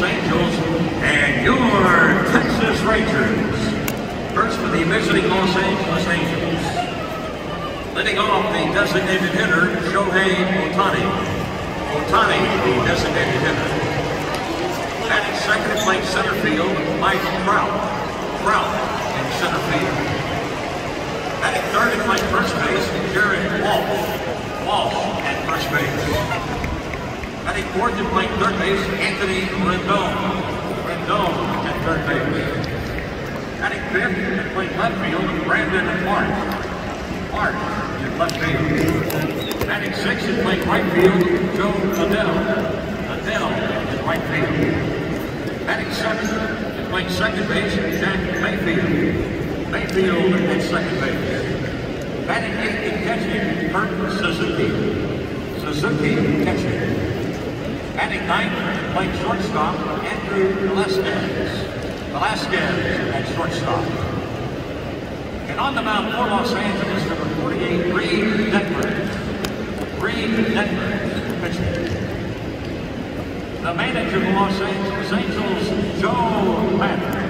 Los Angeles and your Texas Rangers. First for the visiting Los Angeles Angels. Leading off the designated hitter, Shohei Ohtani. Ohtani, the designated hitter. Batting second, playing center field, Mike Trout. Trout in center field. Batting third and playing first base, Jared Walsh. Walsh at first base. Batting fourth and playing third base, Anthony Rendon. Rendon at third base. Batting fifth and playing left field, Brandon Mark. Mark at left field. Batting sixth and playing right field, Joe Adell. Adell at right field. Batting seventh and playing second base, Jack Mayfield. Mayfield at second base. Batting eighth and catching, Kurt Suzuki. Suzuki catching. Batting ninth and playing shortstop, Andrew Velasquez. Velasquez at shortstop. And on the mound for Los Angeles, number 48, Reed Detmers. Reed Detmers pitching. The manager of the Los Angeles Angels, Joe Maddon.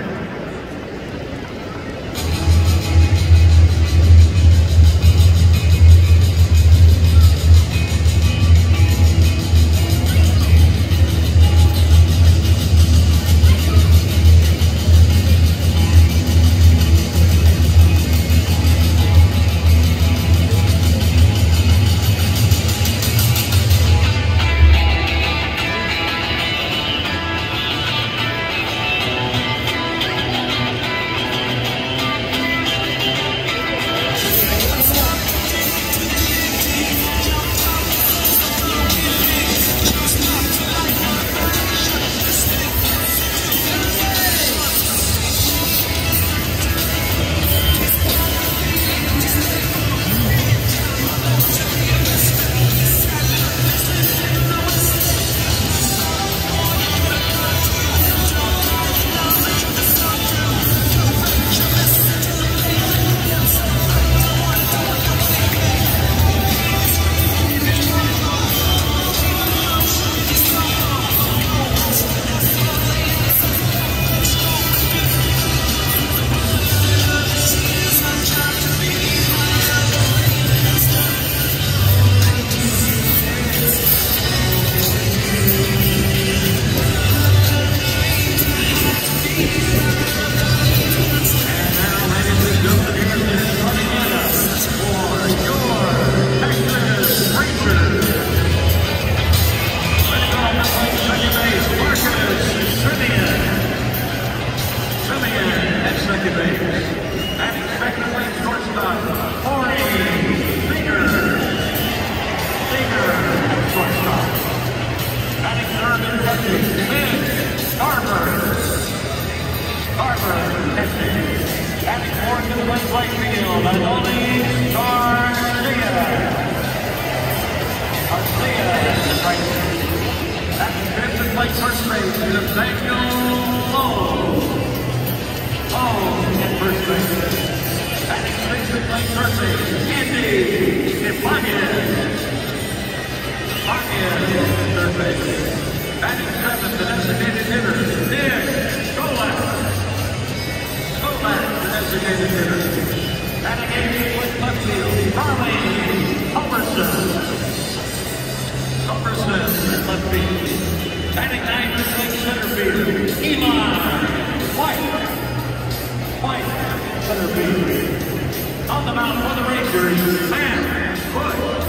On the mound for the Rangers, Matt Bush.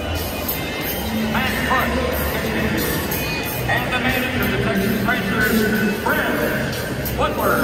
Matt Bush. And the manager of the Texas Rangers, Fred Woodward.